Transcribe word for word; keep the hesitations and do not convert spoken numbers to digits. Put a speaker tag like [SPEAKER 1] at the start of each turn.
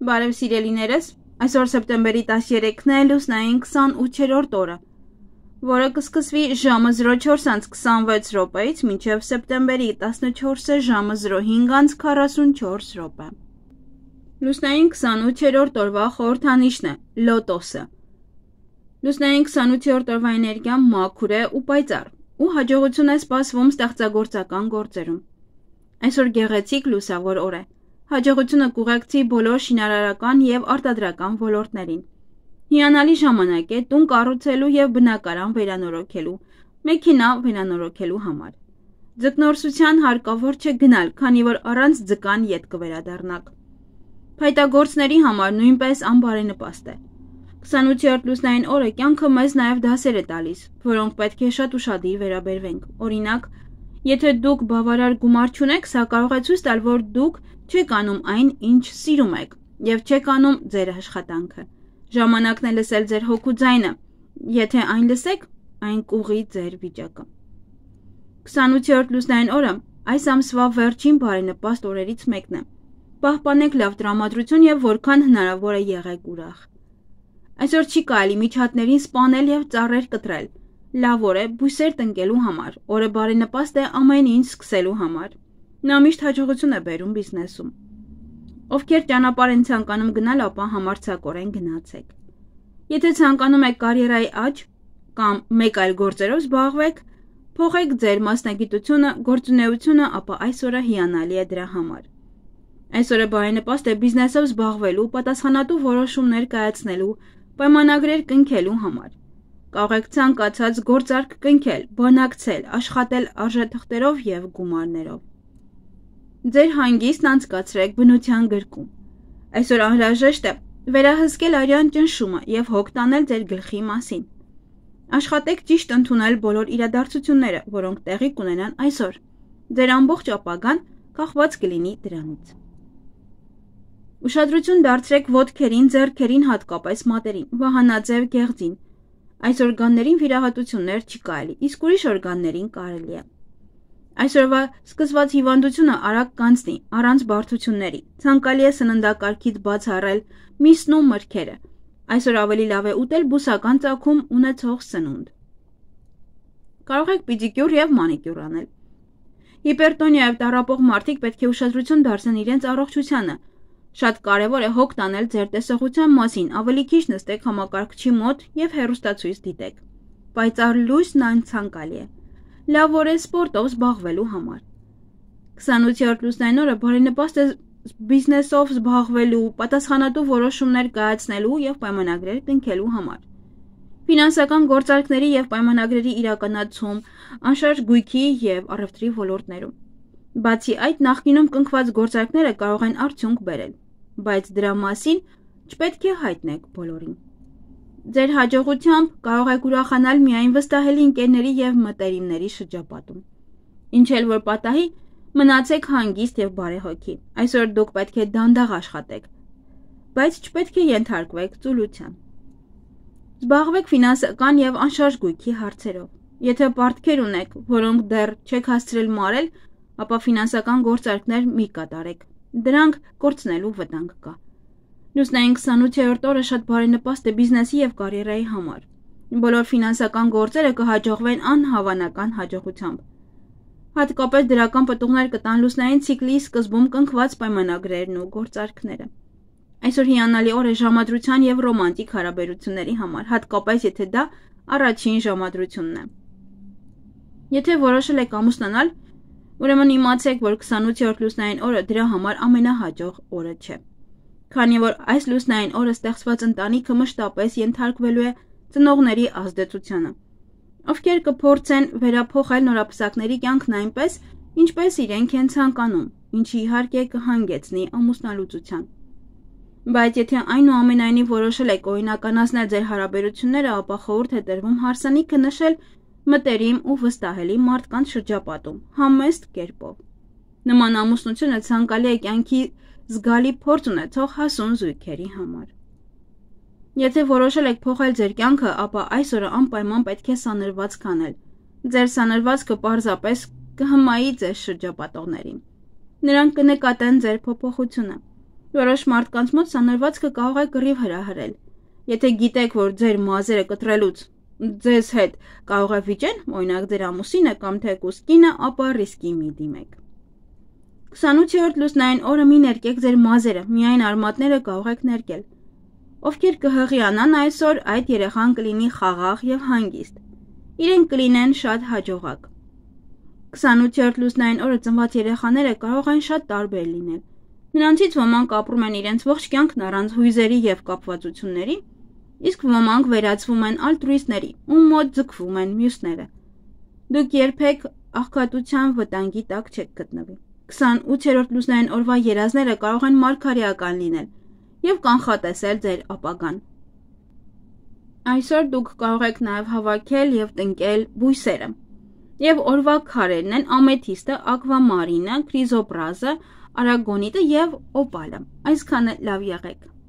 [SPEAKER 1] Բարև սիրելիներս, այսօր սեպտեմբերի տասներեքն է լուսնային քսանութերորդ օրը, որը կսկսվի ժամը զրո չորս անց քսանվեց րոպեից մինչև սեպտեմբերի տասնչորսը ժամը զրո հինգ անց քառասունչորս րոպե։ Լուսնային քսանութերորդ օրվա խորհրդանիշն է լոտոսը։ Լուսնային քսանութերորդ օրվա էներգիան մաքուր է ու պայծառ, ու հաջողություն է սպասվում ստեղծագործական գործերում։ Այսօր գեղեցիկ լուսավոր օր է։ Հաջողությունը կուղեկցի բոլոր շինարարական և արտադրական ոլորտներին։ Հիանալի ժամանակ է տուն կառուցելու և բնակարան վերանորոգելու, մեքենա վերանորոգելու համար։ Ձկնորսության հարկավոր չէ գնալ, քանի որ առանց ձկան ետ կվերադառնաք։ Փայտագործների համար նույնպես անբարենպաստ է։ քսանութերորդ լուսնային օրը կյանքը մեզ նաև դասեր է տալիս, որոնք պետք է շատ ուշադիր վերաբերվենք։ Օրինակ, եթե դուք բավարար գումար չունեք, սա կարող է ցույց տալ, որ դուք չեք անում այն, ինչ սիրում եք, և չեք անում ձեր աշխատանքը։ Ժամանակն է լսել ձեր հոգու ձայնը, եթե այն լսեք, այն կուղղի ձեր վիճակը։ քսանութերորդ լուսնային օրը այս ամսվա վերջին բարենպաստ օրերից մեկն է։ Պահպանեք լավ տրամադրություն և որքան հնարավոր է եղեք ուրախ։ Այսօր չի կարելի միջատներին սպանել և ծառեր կտրել։ Լավ օր է բույսեր տնկելու համար, օրը բարենպաստ է ամեն ինչ սկսելու համար։ Նա միշտ հաջողություն է բերում բիզնեսում։ Ովքեր ճանապարհ են ցանկանում գնալ, ապա համարձակորեն գնացեք։ Եթե ցանկանում եք կարիերայի աճ կամ մեկ այլ գործերով զբաղվեք, փոխեք ձեր մասնագիտությունը, գործունեությունը, ապա այսօրը հիանալի է դրա համար։ Այսօրը բարենպաստ է բիզնեսով զբաղվելու, պատասխանատու որոշումներ կայացնելու, պայմանագրեր կնքելու համար։ Կարող եք ցանկացած գործարք կնքել, բանակցել, աշխատել արժեթղթերով և գումարներով։ Ձեր հանգիստն անցկացրեք բնության գրկում։ Այսօր անհրաժեշտ է վերահսկել արյան ճնշումը և հոգ տանել ձեր գլխի մասին։ Աշխատեք ճիշտ ընդունել բոլոր իրադարձությունները, որոնք տեղի կունենան այսօր։ Ձեր ամբողջ ապագան կախված կլինի դրանից։ Ուշադրություն դարձրեք ոտքերին, ձեռքերին, հատկապես մատերին, վահանաձև գեղձին։ Այս օրգաններին վիրահատություններ չի կարելի, իսկ ուրիշ օրգաններին կարելի է։ Այսօրվա սկսված հիվանդությունը արագ կանցնի, առանց բարդությունների։ Ցանկալի է սննդակարգից բացառել միսն ու մրգերը։ Այսօր ավելի լավ է ուտել բուսական ծագում ունեցող սնունդ։ Կարող եք պեդիկյուր և մանիկյուր անել։ Հիպերտոնիայով տառապող մարդիկ պետք է ուշադրություն դարձնեն իրենց առողջությանը։ Շատ կարևոր է հոգ տանել ձեր տեսողության մասին, ավելի քիչ նստեք համակարգչի մոտ և հեռուստացույց դիտեք։ Պայծառ լույսն անցանկալի է։ Լավ օր է սպորտով զբաղվելու համար։ քսանութերորդ լուսնային օրը բարենպաստ է բիզնեսով զբաղվելու, պատասխանատու որոշումներ կայացնելու և պայմանագրեր կնքելու համար։ Ֆինանսական գործարքների և պայմանագրերի իրականացում, անշարժ գույքի և առևտրի ոլորտներում։ Բացի այդ, նախկինում կնքված գործարքները կարող են արդյունք բերել, բայց դրա մասին չպետք է հայտնեք բոլորին։ Ձեր հաջողությամբ կարող եք ուրախանալ միայն վստահելի ընկերների և մտերիմների շրջապատում։ Ինչ էլ որ պատահի, մնացեք հանգիստ և բարեհոգի։ Այսօր դուք պետք է դանդաղ աշխատեք, բայց չպետք է ենթարկվեք ծուլության։ Զբաղվեք ֆինանսական և անշարժ գույքի հարցերով։ Եթե պարտքեր ունեք, որոնք դեռ չեք հասցրել մարել, ապա ֆինանսական գործարքներ մի կատարեք։ Դրանք կորցնելու վտանգ կա։ Լուսնային քսանութերորդ օրը շատ բարենպաստ է բիզնեսի և կարիերայի համար։ Բոլոր ֆինանսական գործերը կհաջողվեն անհավանական հաջողությամբ։ Հատկապես դրական պտուղներ կտան լուսնային ցիկլի սկզբում կնքված պայմանագրերն ու գործարքները։ Այսօր հիանալի օր է ժամադրության և ռոմանտիկ հարաբերությունների համար, հատկապես եթե դա առաջին ժամադրությունն է։ Եթե որոշել եք ամուսնանալ, ուրեմն իմացեք, որ քսանութերորդ լուսնային օրը դրա համար ամենահաջող օրը չէ։ Քանի որ այս լուսնային օրը ստեղծված ընտանիքը մշտապես ենթարկվելու է ծնողների ազդեցությանը, ովքեր կփորձեն վերափոխել նորապսակների կյանքն այնպես, ինչպես իրենք են ցանկանում, ինչը իհարկե կհանգեցնի ամուսնալուծության։ Բայց եթե այնուամենայնիվ որոշել եք օրինականացնել ձեր հարաբերությունները, ապա խորհուրդ է տրվում հարսանիքը նշել մտերիմ ու վստահելի մարդկանց շրջապատում, համեստ կերպով։ Նման ամուսնությունը ցանկալի է կյանքի զգալի փորձ ունեցող հասուն զույգերի համար։ Եթե որոշել եք փոխել ձեր կյանքը, ապա այս օրը անպայման պետք է սանրվածք անել։ Ձեր սանրվածքը պարզապես կհմայի ձեզ շրջապատողներին։ Նրանք կնկատեն ձեր փոփոխությունը։ Որոշ մարդկանց մոտ սանրվածքը կարող է կռիվ հրահրել։ Եթե գիտեք, որ ձեր մազերը կտրելուց ձեզ հետ կարող է վիճեն, օրինակ ձեր ամուսինը կամ թեկուզ կինը, ապա ռիսկի մի դիմեք։ քսանութերորդ լուսնային օրը մի ներկեք ձեր մազերը, միայն արմատները կարող եք ներկել։ Ովքեր կհղիանան այսօր, այդ երեխան կլինի խաղաղ եւ հանգիստ։ Իրենք կլինեն շատ հաջողակ։ քսանութերորդ լուսնային օրը ծնված երեխաները կարող են շատ տարբեր լինել։ Նրանցից ոմանք ապրում են իրենց ողջ կյանքն առանց հույզերի եւ կապվածությունների, իսկ ոմանք վերածվում են ալտրուիստների, ում մոտ ձգվում են մյուսները։ Դուք երբեք աղքատության վտանգի տակ չեք գտնվի։ քսանութերորդ լուսնային օրվա երազները կարող են մարգարեական լինել եւ կանխատեսել ձեր ապագան։ Այսօր դուք կարող եք նաեւ հավաքել եւ տնկել բույսերը։ Եվ օրվա քարերն են ամեթիստը, ակվամարինը, քրիզոպրազը, արագոնիտը եւ օպալը։ Այսքանը լավ եղեք։